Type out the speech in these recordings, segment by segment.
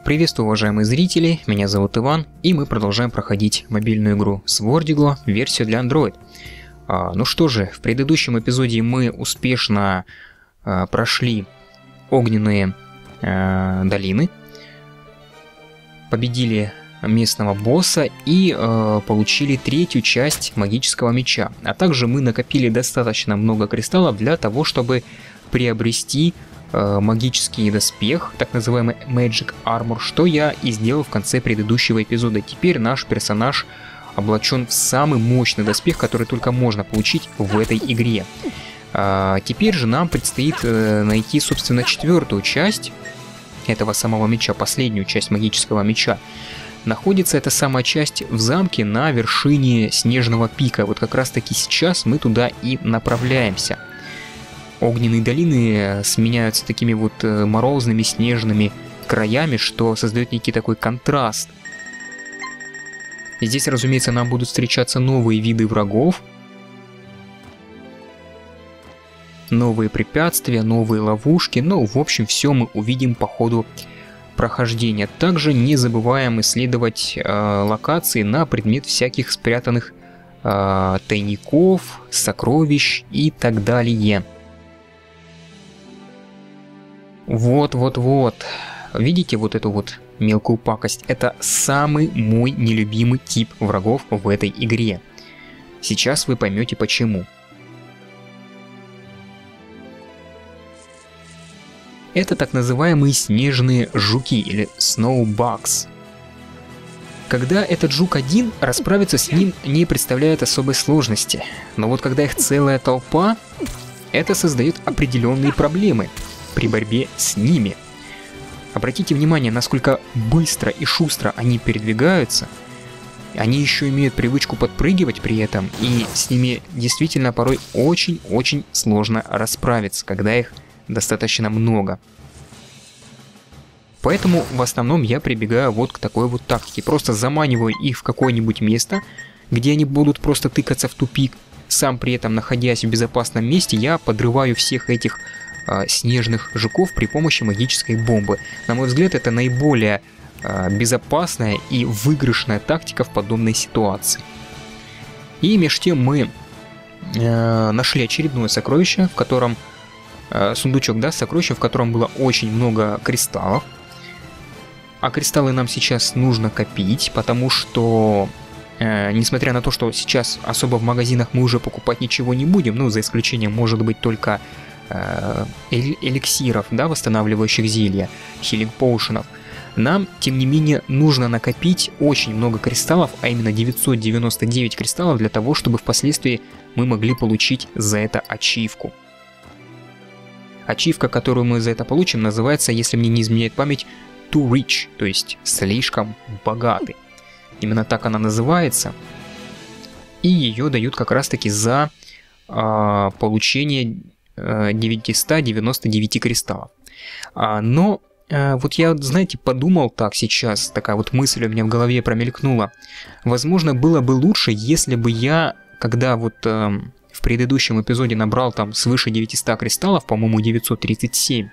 Приветствую, уважаемые зрители, меня зовут Иван, и мы продолжаем проходить мобильную игру Swordigo, версию для Android. Ну что же, в предыдущем эпизоде мы успешно прошли огненные долины, победили местного босса и получили третью часть магического меча. А также мы накопили достаточно много кристаллов для того, чтобы приобрести магический доспех, так называемый Magic Armor, что я и сделал в конце предыдущего эпизода. Теперь наш персонаж облачен в самый мощный доспех, который только можно получить в этой игре. Теперь же нам предстоит найти, собственно, четвертую часть этого самого меча, последнюю часть магического меча. Находится эта самая часть в замке на вершине снежного пика. Вот как раз таки сейчас мы туда и направляемся. Огненные долины сменяются такими вот морозными снежными краями, что создает некий такой контраст. И здесь, разумеется, нам будут встречаться новые виды врагов, новые препятствия, новые ловушки. Ну, в общем, все мы увидим по ходу прохождения. Также не забываем исследовать локации на предмет всяких спрятанных тайников, сокровищ и так далее. Вот. Видите вот эту вот мелкую пакость? Это самый мой нелюбимый тип врагов в этой игре. Сейчас вы поймете почему. Это так называемые снежные жуки или snowbugs. Когда этот жук один, расправиться с ним не представляет особой сложности. Но вот когда их целая толпа, это создает определенные проблемы при борьбе с ними. Обратите внимание, насколько быстро и шустро они передвигаются. Они еще имеют привычку подпрыгивать при этом, и с ними действительно порой очень-очень сложно расправиться, когда их достаточно много. Поэтому в основном я прибегаю вот к такой вот тактике. Просто заманиваю их в какое-нибудь место, где они будут просто тыкаться в тупик. Сам при этом, находясь в безопасном месте, я подрываю всех этих снежных жуков при помощи магической бомбы. На мой взгляд, это наиболее безопасная и выигрышная тактика в подобной ситуации. И между тем мы нашли очередное сокровище, в котором сундучок, да, сокровище, в котором было очень много кристаллов. А кристаллы нам сейчас нужно копить, потому что, несмотря на то, что сейчас особо в магазинах мы уже покупать ничего не будем, ну, за исключением, может быть, только эликсиров, да, восстанавливающих зелья, healing potion'ов, нам, тем не менее, нужно накопить очень много кристаллов, а именно 999 кристаллов, для того, чтобы впоследствии мы могли получить за это ачивку. Ачивка, которую мы за это получим, называется, если мне не изменяет память, too rich, то есть слишком богатый. Именно так она называется. И ее дают как раз таки за получение 999 кристаллов. Но вот я, знаете, подумал так сейчас, такая вот мысль у меня в голове промелькнула. Возможно, было бы лучше, если бы я, когда вот в предыдущем эпизоде набрал там свыше 900 кристаллов, по-моему 937,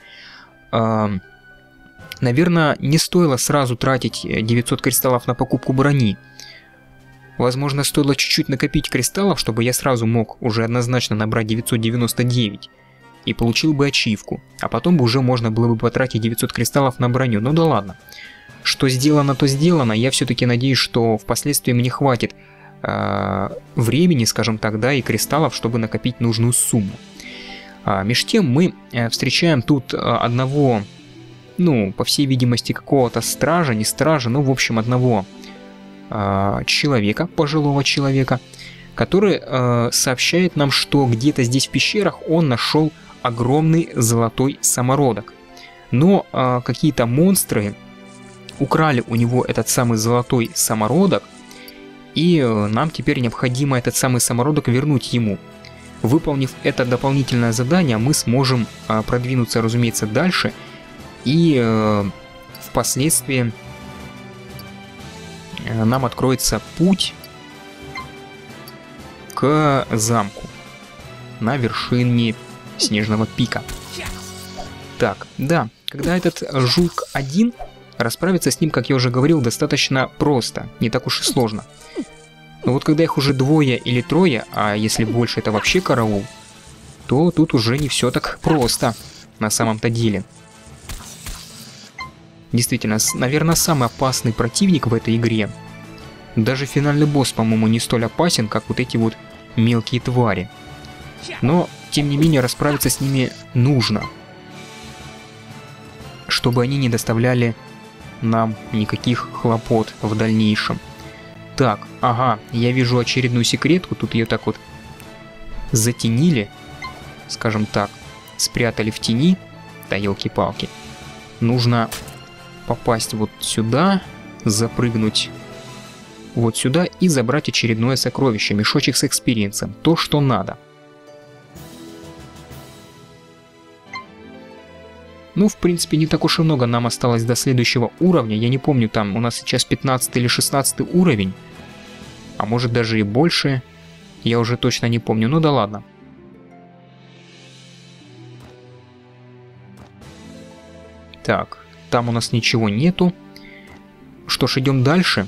наверное, не стоило сразу тратить 900 кристаллов на покупку брони. Возможно, стоило чуть-чуть накопить кристаллов, чтобы я сразу мог уже однозначно набрать 999 и получил бы ачивку, а потом бы уже можно было бы потратить 900 кристаллов на броню. Ну да ладно. Что сделано, то сделано. Я все-таки надеюсь, что впоследствии мне хватит времени, скажем так, да, и кристаллов, чтобы накопить нужную сумму. Между тем мы встречаем тут одного, ну, по всей видимости, какого-то стража, не стража, ну, в общем, одного человека, пожилого человека, который сообщает нам, что где-то здесь в пещерах он нашел огромный золотой самородок. Но какие-то монстры украли у него этот самый золотой самородок, и нам теперь необходимо этот самый самородок вернуть ему. Выполнив это дополнительное задание, мы сможем продвинуться, разумеется, дальше, и впоследствии нам откроется путь к замку на вершине снежного пика. Так, да, когда этот жук один Расправиться с ним, как я уже говорил, достаточно просто, не так уж и сложно. Но вот когда их уже двое или трое, а если больше это вообще караул, то тут уже не все так просто на самом-то деле. Действительно, наверное, самый опасный противник в этой игре. Даже финальный босс, по-моему, не столь опасен, как вот эти вот мелкие твари. Но, тем не менее, расправиться с ними нужно, чтобы они не доставляли нам никаких хлопот в дальнейшем. Так, ага, я вижу очередную секретку, тут ее так вот затенили, скажем так, спрятали в тени. Да елки-палки. Нужно попасть вот сюда, запрыгнуть вот сюда и забрать очередное сокровище, мешочек с экспириенсом, то, что надо. Ну, в принципе, не так уж и много нам осталось до следующего уровня. Я не помню, там у нас сейчас 15 или 16 уровень. А может даже и больше. Я уже точно не помню. Ну да ладно. Так, там у нас ничего нету. Что ж, идем дальше.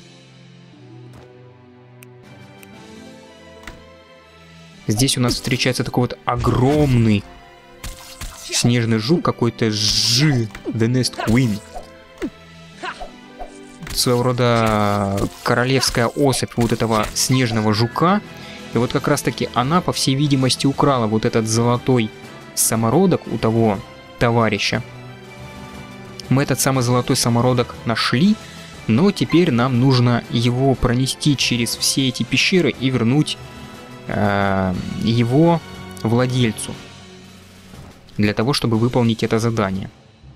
Здесь у нас встречается такой вот огромный снежный жук, какой-то The Nest Queen. Своего рода королевская особь вот этого снежного жука. И вот как раз таки она, по всей видимости, украла вот этот золотой самородок у того товарища. Мы этот самый золотой самородок нашли, но теперь нам нужно его пронести через все эти пещеры и вернуть его владельцу, для того, чтобы выполнить это задание.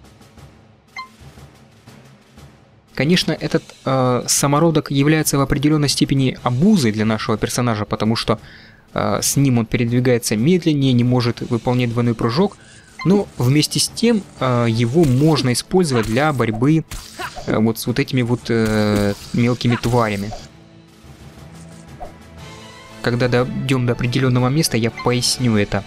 Конечно, этот самородок является в определенной степени обузой для нашего персонажа, потому что с ним он передвигается медленнее, не может выполнять двойной прыжок, но вместе с тем его можно использовать для борьбы вот с вот этими вот мелкими тварями. Когда дойдем до определенного места, я поясню это.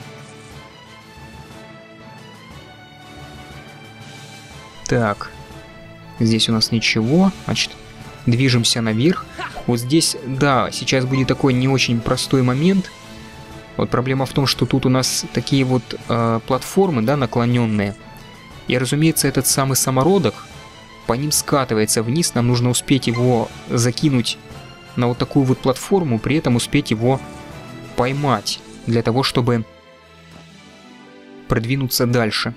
Так, здесь у нас ничего, значит, движемся наверх. Вот здесь, да, сейчас будет такой не очень простой момент. Вот проблема в том, что тут у нас такие вот платформы, да, наклоненные. И, разумеется, этот самый самородок по ним скатывается вниз. Нам нужно успеть его закинуть на вот такую вот платформу, при этом успеть его поймать, для того, чтобы продвинуться дальше.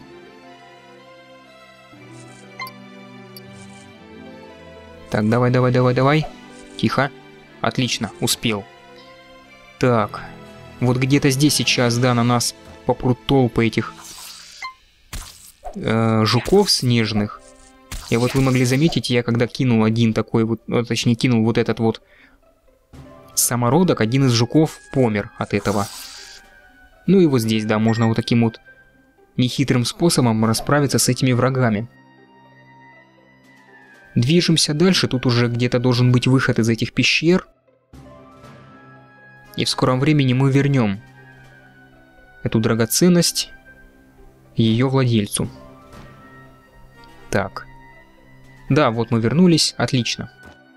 Так, давай. Тихо. Отлично, успел. Так, вот где-то здесь сейчас, да, на нас попрут толпы этих жуков снежных. И вот вы могли заметить, я когда кинул один такой вот, точнее кинул вот этот вот самородок, один из жуков помер от этого. Ну и вот здесь, да, можно вот таким вот нехитрым способом расправиться с этими врагами. Движемся дальше, тут уже где-то должен быть выход из этих пещер. И в скором времени мы вернем эту драгоценность ее владельцу. Так. Да, вот мы вернулись, отлично.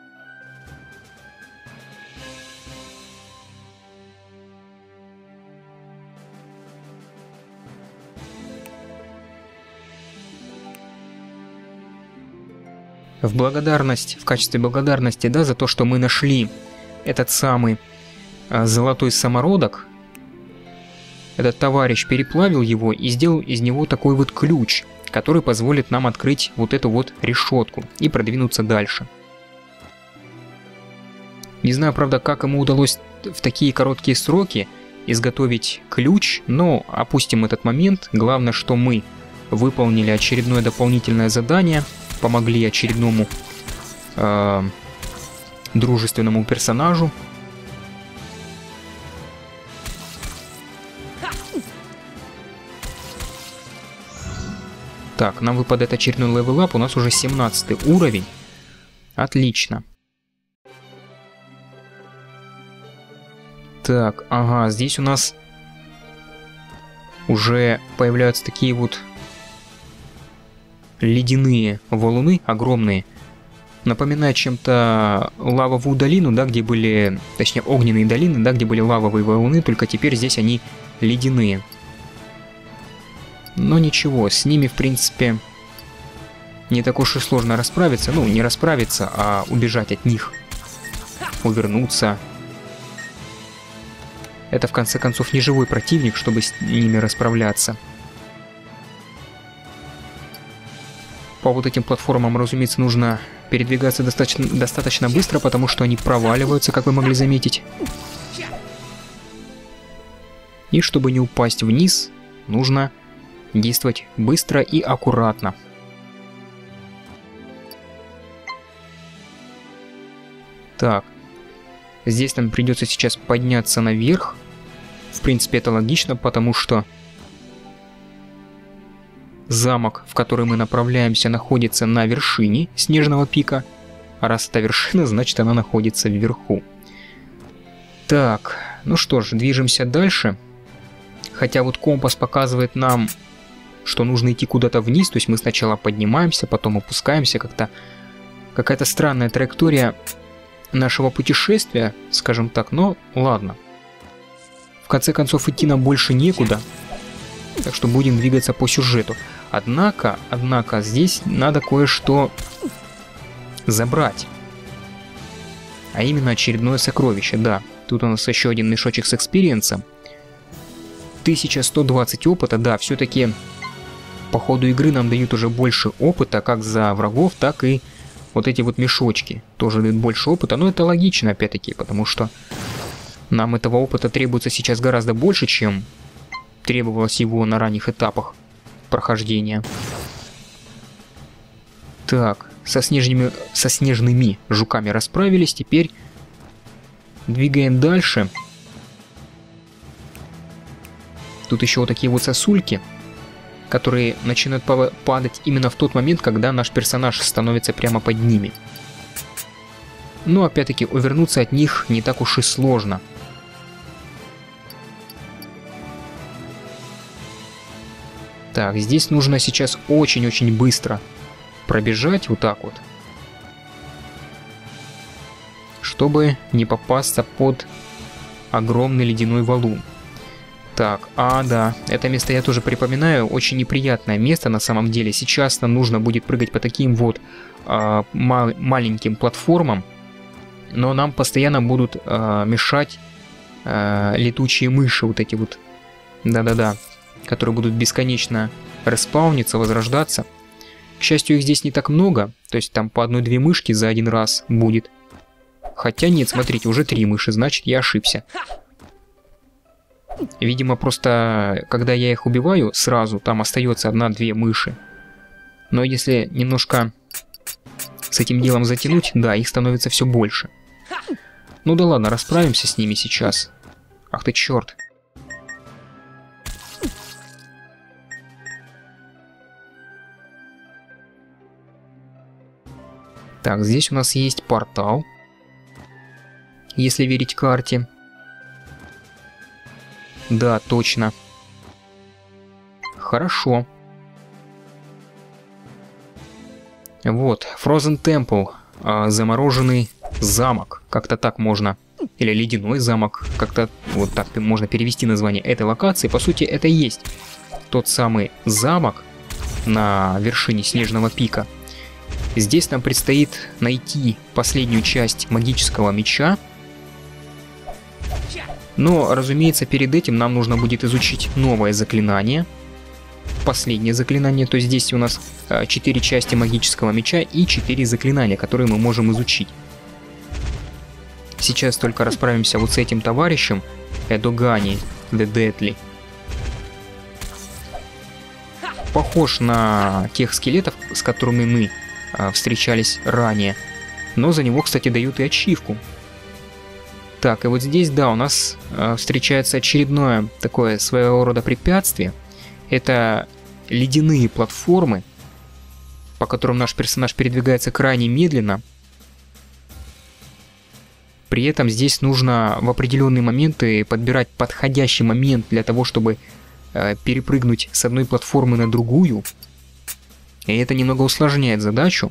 В качестве благодарности, да, за то, что мы нашли этот самый золотой самородок, этот товарищ переплавил его и сделал из него такой вот ключ, который позволит нам открыть вот эту вот решетку и продвинуться дальше. Не знаю, правда, как ему удалось в такие короткие сроки изготовить ключ, но опустим этот момент. Главное, что мы выполнили очередное дополнительное задание, помогли очередному дружественному персонажу. Так, нам выпадает очередной левел-ап, у нас уже 17 уровень. Отлично. Так, ага, здесь у нас уже появляются такие вот ледяные валуны огромные. Напоминает чем-то лавовую долину, да, где были, точнее, огненные долины, да, где были лавовые валуны, только теперь здесь они ледяные. Но ничего, с ними, в принципе, не так уж и сложно расправиться. Ну, не расправиться, а убежать от них. Увернуться. Это, в конце концов, не живой противник, чтобы с ними расправляться. По вот этим платформам, разумеется, нужно передвигаться достаточно быстро, потому что они проваливаются, как вы могли заметить. И чтобы не упасть вниз, нужно действовать быстро и аккуратно. Так, здесь нам придется сейчас подняться наверх. В принципе, это логично, потому что замок, в который мы направляемся, находится на вершине снежного пика. А раз это вершина, значит она находится вверху. Так, ну что ж, движемся дальше. Хотя вот компас показывает нам, что нужно идти куда-то вниз. То есть мы сначала поднимаемся, потом опускаемся. Как-то какая-то странная траектория нашего путешествия, скажем так. Но ладно. В конце концов, идти нам больше некуда. Так что будем двигаться по сюжету. Однако, здесь надо кое-что забрать. А именно очередное сокровище, да. Тут у нас еще один мешочек с экспириенсом. 1120 опыта, да, все-таки по ходу игры нам дают уже больше опыта, как за врагов, так и вот эти вот мешочки. Тоже дают больше опыта, но это логично, опять-таки, потому что нам этого опыта требуется сейчас гораздо больше, чем требовалось его на ранних этапах прохождения. Так, со снежными жуками расправились, теперь двигаем дальше. Тут еще вот такие вот сосульки, которые начинают падать именно в тот момент, когда наш персонаж становится прямо под ними. Но опять-таки увернуться от них не так уж и сложно. Так, здесь нужно сейчас очень-очень быстро пробежать вот так вот, чтобы не попасться под огромный ледяной валун. Так, да, это место я тоже припоминаю, очень неприятное место на самом деле. Сейчас нам нужно будет прыгать по таким вот маленьким платформам, но нам постоянно будут мешать летучие мыши, вот эти вот, да-да-да, которые будут бесконечно респауниться, возрождаться. К счастью, их здесь не так много, то есть там по одной-две мышки за один раз будет. Хотя нет, смотрите, уже 3 мыши, значит я ошибся. Видимо, просто когда я их убиваю, сразу там остается 1-2 мыши. Но если немножко с этим делом затянуть, да, их становится все больше. Ну да ладно, расправимся с ними сейчас. Ах ты черт. Так, здесь у нас есть портал, если верить карте. Да, точно. Хорошо. Вот, Frozen Temple, замороженный замок, как-то так можно, или ледяной замок, как-то вот так можно перевести название этой локации. По сути, это и есть тот самый замок на вершине снежного пика. Здесь нам предстоит найти последнюю часть магического меча. Но, разумеется, перед этим нам нужно будет изучить новое заклинание. Последнее заклинание, то есть здесь у нас 4 части магического меча и 4 заклинания, которые мы можем изучить. Сейчас только расправимся вот с этим товарищем, Эдогани the Deadly. Похож на тех скелетов, с которыми мы встречались ранее. Но за него, кстати, дают и ачивку. Так, и вот здесь, да, у нас встречается очередное такое своего рода препятствие. Это ледяные платформы, по которым наш персонаж передвигается крайне медленно. При этом здесь нужно в определенные моменты подбирать подходящий момент для того, чтобы перепрыгнуть с одной платформы на другую. И это немного усложняет задачу.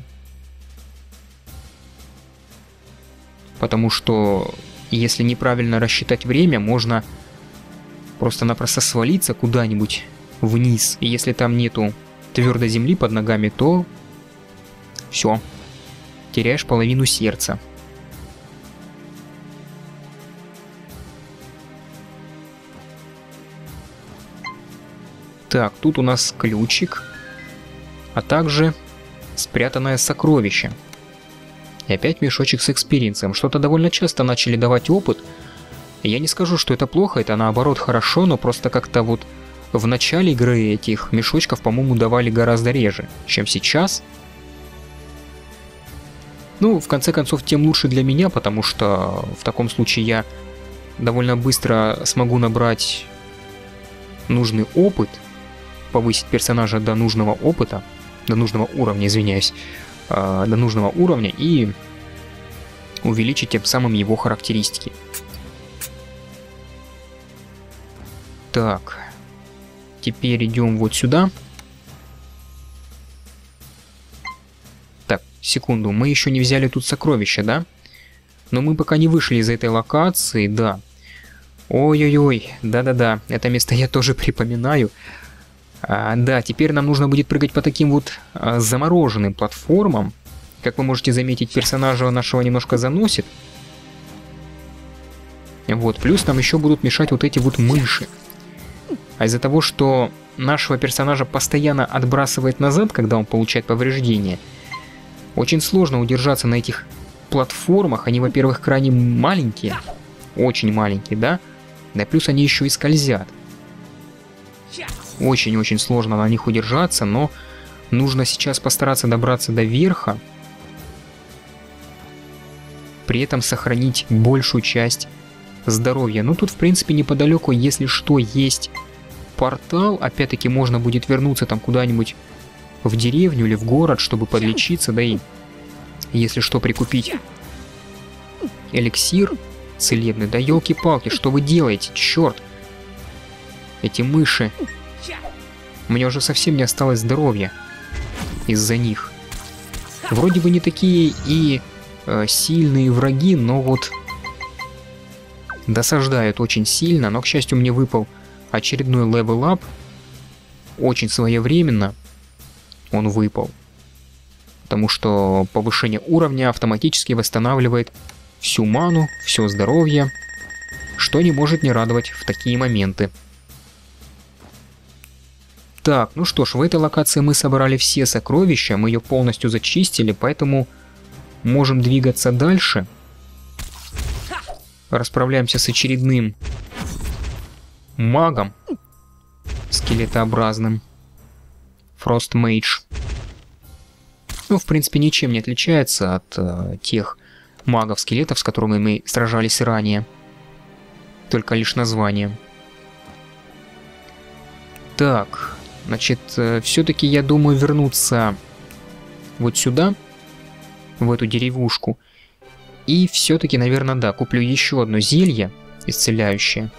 Потому что если неправильно рассчитать время, можно просто-напросто свалиться куда-нибудь вниз. И если там нету твердой земли под ногами, то все, теряешь половину сердца. Так, тут у нас ключик, а также спрятанное сокровище. И опять мешочек с экспириенсом. Что-то довольно часто начали давать опыт. Я не скажу, что это плохо, это наоборот хорошо, но просто как-то вот в начале игры этих мешочков, по-моему, давали гораздо реже, чем сейчас. Ну, в конце концов, тем лучше для меня, потому что в таком случае я довольно быстро смогу набрать нужный опыт, повысить персонажа до нужного опыта, до нужного уровня, извиняюсь, до нужного уровня и увеличить тем самым его характеристики. Так, теперь идем вот сюда. Так, секунду, мы еще не взяли тут сокровища, да? Но мы пока не вышли из этой локации, да. Ой-ой-ой, да-да-да, это место я тоже припоминаю. Да, теперь нам нужно будет прыгать по таким вот замороженным платформам. Как вы можете заметить, персонажа нашего немножко заносит. Вот, плюс нам еще будут мешать вот эти вот мыши. А из-за того, что нашего персонажа постоянно отбрасывает назад, когда он получает повреждения, очень сложно удержаться на этих платформах. Они, во-первых, крайне маленькие, очень маленькие, да? Да плюс они еще и скользят. Очень-очень сложно на них удержаться, но нужно сейчас постараться добраться до верха, при этом сохранить большую часть здоровья. Ну тут, в принципе, неподалеку, если что, есть портал. Опять-таки можно будет вернуться там куда-нибудь в деревню или в город, чтобы подлечиться, да и, если что, прикупить эликсир целебный. Да елки-палки, что вы делаете, черт! Эти мыши. Мне уже совсем не осталось здоровья из-за них. Вроде бы не такие и сильные враги, но вот досаждают очень сильно. Но, к счастью, мне выпал очередной левел-ап. Очень своевременно он выпал. Потому что повышение уровня автоматически восстанавливает всю ману, все здоровье, что не может не радовать в такие моменты. Так, ну что ж, в этой локации мы собрали все сокровища, мы ее полностью зачистили, поэтому можем двигаться дальше. Расправляемся с очередным магом скелетообразным. Frost Mage. Ну, в принципе, ничем не отличается от тех магов-скелетов, с которыми мы сражались ранее. Только лишь название. Так... Значит, все-таки я думаю вернуться вот сюда, в эту деревушку. И все-таки, наверное, да, куплю еще одно зелье исцеляющее.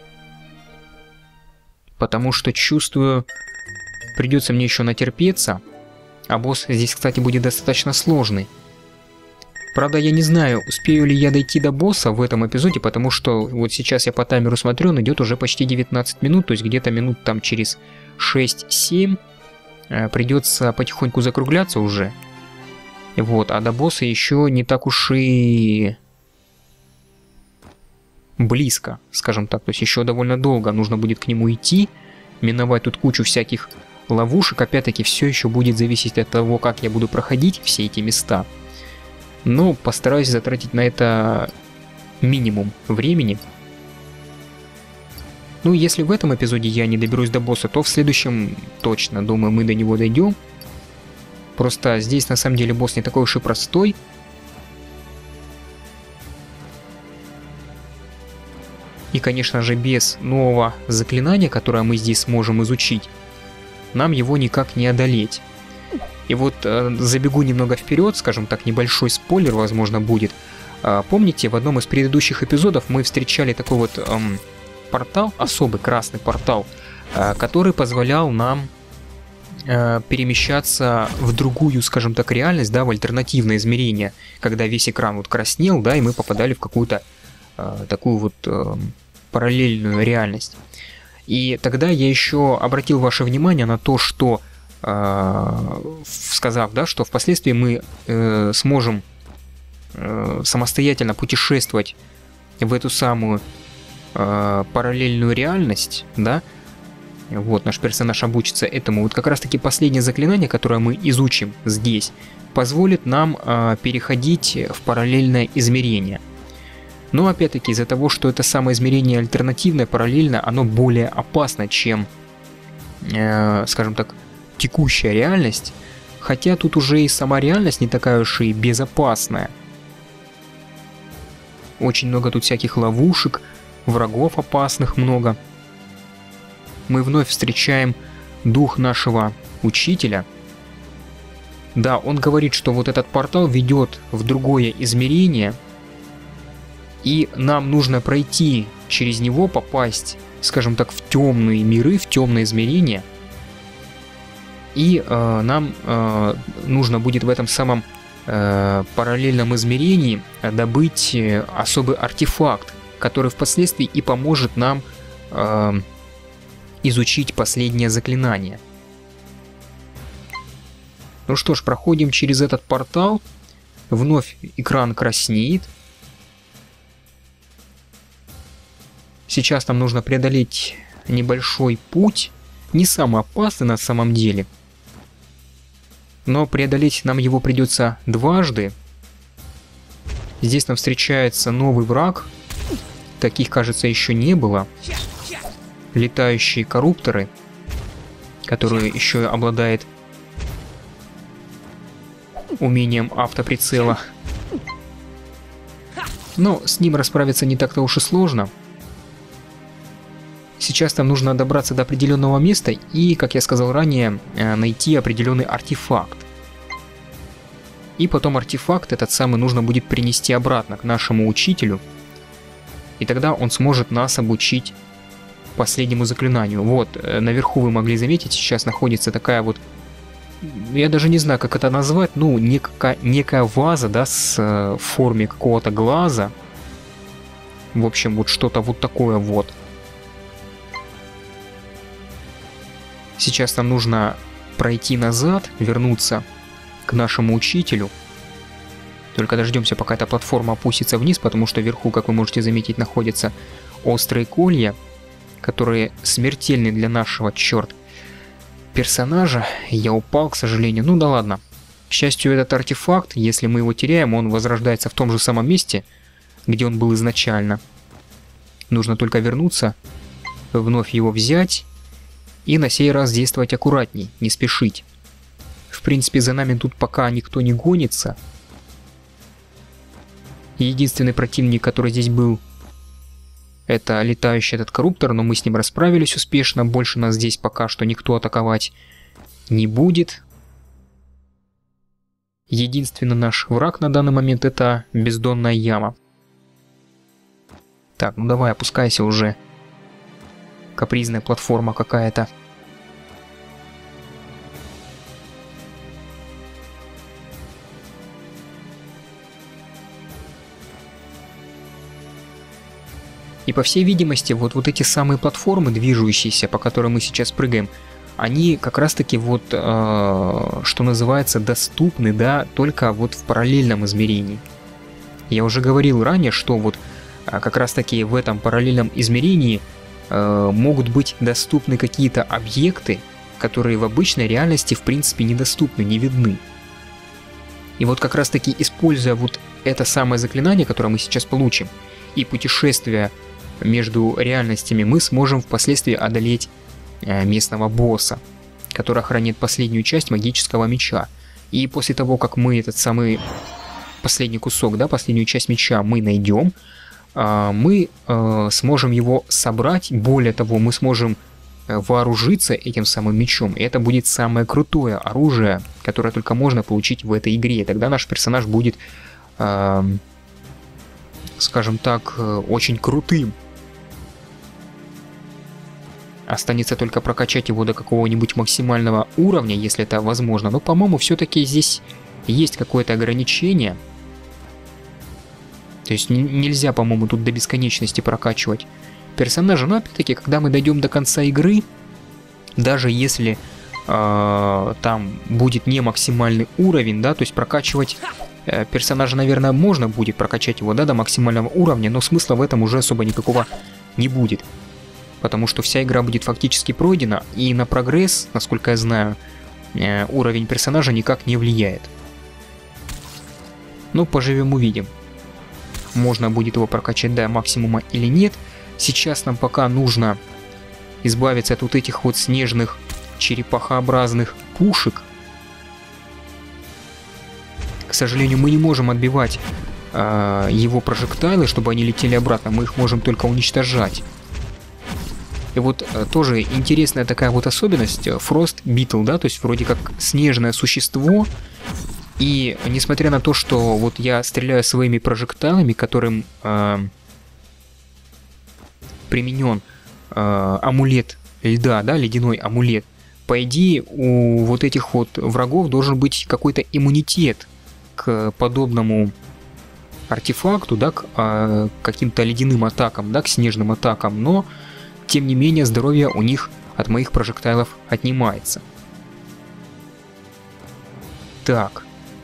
Потому что чувствую, придется мне еще натерпеться. А босс здесь, кстати, будет достаточно сложный. Правда, я не знаю, успею ли я дойти до босса в этом эпизоде, потому что вот сейчас я по таймеру смотрю, он идет уже почти 19 минут, то есть где-то минут там через 6-7 придется потихоньку закругляться уже. Вот, а до босса еще не так уж и близко, скажем так. То есть еще довольно долго нужно будет к нему идти, миновать тут кучу всяких ловушек. Опять-таки все еще будет зависеть от того, как я буду проходить все эти места. Но постараюсь затратить на это минимум времени. Ну, если в этом эпизоде я не доберусь до босса, то в следующем точно, думаю, мы до него дойдем. Просто здесь на самом деле босс не такой уж и простой. И, конечно же, без нового заклинания, которое мы здесь сможем изучить, нам его никак не одолеть. И вот забегу немного вперед, скажем так, небольшой спойлер, возможно, будет. Помните, в одном из предыдущих эпизодов мы встречали такой вот портал, особый красный портал, который позволял нам перемещаться в другую, скажем так, реальность, да, в альтернативное измерение, когда весь экран вот краснел, да, и мы попадали в какую-то такую вот параллельную реальность. И тогда я еще обратил ваше внимание на то, что, сказав, да, что впоследствии мы сможем самостоятельно путешествовать в эту самую параллельную реальность, да, вот наш персонаж обучится этому. Вот как раз таки последнее заклинание, которое мы изучим здесь, позволит нам переходить в параллельное измерение. Но опять-таки из-за того, что это самое измерение альтернативное, параллельно, оно более опасно, чем, скажем так, текущая реальность. Хотя тут уже и сама реальность не такая уж и безопасная. Очень много тут всяких ловушек, врагов опасных много. Мы вновь встречаем дух нашего учителя. Да, он говорит, что вот этот портал ведет в другое измерение, и нам нужно пройти через него, попасть, скажем так, в темные миры, в темное измерение. И нам нужно будет в этом самом параллельном измерении добыть особый артефакт, который впоследствии и поможет нам изучить последнее заклинание. Ну что ж, проходим через этот портал. Вновь экран краснеет. Сейчас нам нужно преодолеть небольшой путь, не самый опасный на самом деле, но преодолеть нам его придется дважды. Здесь нам встречается новый враг, таких, кажется, еще не было. Летающие коррупторы, которые еще обладают умением автоприцела. Но с ним расправиться не так-то уж и сложно. Сейчас нам нужно добраться до определенного места и, как я сказал ранее, найти определенный артефакт. И потом артефакт этот самый нужно будет принести обратно к нашему учителю. И тогда он сможет нас обучить последнему заклинанию. Вот, наверху вы могли заметить, сейчас находится такая вот... Я даже не знаю, как это назвать. Ну, некая ваза, да, в форме какого-то глаза. В общем, вот что-то вот такое вот. Сейчас нам нужно пройти назад, вернуться к нашему учителю. Только дождемся, пока эта платформа опустится вниз, потому что вверху, как вы можете заметить, находятся острые колья, которые смертельны для нашего, черт, персонажа. Я упал, к сожалению. Ну да ладно. К счастью, этот артефакт, если мы его теряем, он возрождается в том же самом месте, где он был изначально. Нужно только вернуться, вновь его взять. И на сей раз действовать аккуратней, не спешить. В принципе, за нами тут пока никто не гонится. Единственный противник, который здесь был, это летающий этот корруптор, но мы с ним расправились успешно. Больше нас здесь пока что никто атаковать не будет. Единственный наш враг на данный момент — это бездонная яма. Так, ну давай, опускайся уже. Капризная платформа какая-то. И по всей видимости, вот эти самые платформы, движущиеся, по которым мы сейчас прыгаем, они как раз таки вот, что называется, доступны, да, только вот в параллельном измерении. Я уже говорил ранее, что вот как раз таки в этом параллельном измерении могут быть доступны какие-то объекты, которые в обычной реальности в принципе недоступны, не видны. И вот как раз таки, используя вот это самое заклинание, которое мы сейчас получим, и путешествие между реальностями, мы сможем впоследствии одолеть местного босса, который хранит последнюю часть магического меча. И после того, как мы этот самый последний кусок, да, последнюю часть меча мы найдем, мы сможем его собрать. Более того, мы сможем вооружиться этим самым мечом. И это будет самое крутое оружие, которое только можно получить в этой игре. И тогда наш персонаж будет, скажем так, очень крутым. Останется только прокачать его до какого-нибудь максимального уровня, если это возможно. Но, по-моему, все-таки здесь есть какое-то ограничение. То есть нельзя, по-моему, тут до бесконечности прокачивать персонажа. Но, опять-таки, когда мы дойдем до конца игры, даже если там будет не максимальный уровень, да, то есть прокачивать персонажа, наверное, можно будет прокачать его, да, до максимального уровня, но смысла в этом уже особо никакого не будет. Потому что вся игра будет фактически пройдена, и на прогресс, насколько я знаю, уровень персонажа никак не влияет. Ну, поживем увидим. Можно будет его прокачать до максимума или нет. Сейчас нам пока нужно избавиться от вот этих вот снежных черепахообразных пушек. К сожалению, мы не можем отбивать его прожектайлы, чтобы они летели обратно. Мы их можем только уничтожать. И вот тоже интересная такая вот особенность Frost Beetle, да, то есть вроде как снежное существо. И несмотря на то, что вот я стреляю своими прожектайлами, которым применен амулет льда, да, ледяной амулет, по идее у вот этих вот врагов должен быть какой-то иммунитет к подобному артефакту, да, к каким-то ледяным атакам, да, к снежным атакам, но тем не менее здоровье у них от моих прожектайлов отнимается. Так.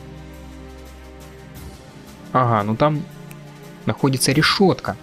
Ага, ну там находится решетка.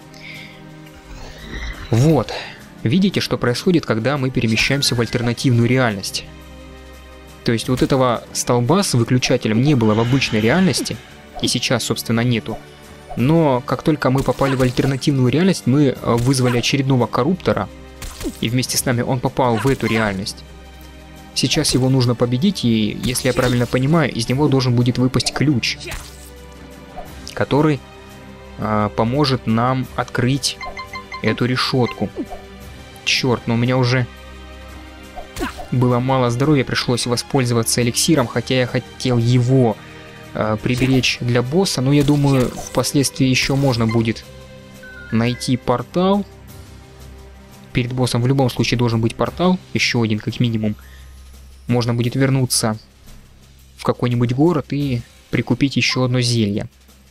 Вот. Видите, что происходит, когда мы перемещаемся в альтернативную реальность? То есть вот этого столба с выключателем не было в обычной реальности, и сейчас, собственно, нету. Но как только мы попали в альтернативную реальность, мы вызвали очередного корруптора, и вместе с нами он попал в эту реальность. Сейчас его нужно победить, и, если я правильно понимаю, из него должен будет выпасть ключ, который поможет нам открыть эту решетку. Черт, но у меня уже было мало здоровья, пришлось воспользоваться эликсиром, хотя я хотел его приберечь для босса, но я думаю, впоследствии еще можно будет найти портал. Перед боссом в любом случае должен быть портал, еще один как минимум. Можно будет вернуться в какой-нибудь город и прикупить еще одно зелье.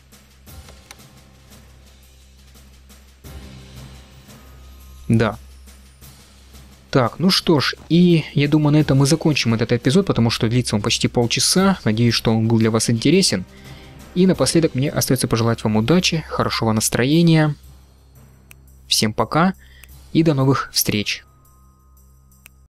Да. Так, ну что ж, и я думаю, на этом мы закончим этот эпизод, потому что длится он почти полчаса. Надеюсь, что он был для вас интересен. И напоследок мне остается пожелать вам удачи, хорошего настроения. Всем пока и до новых встреч.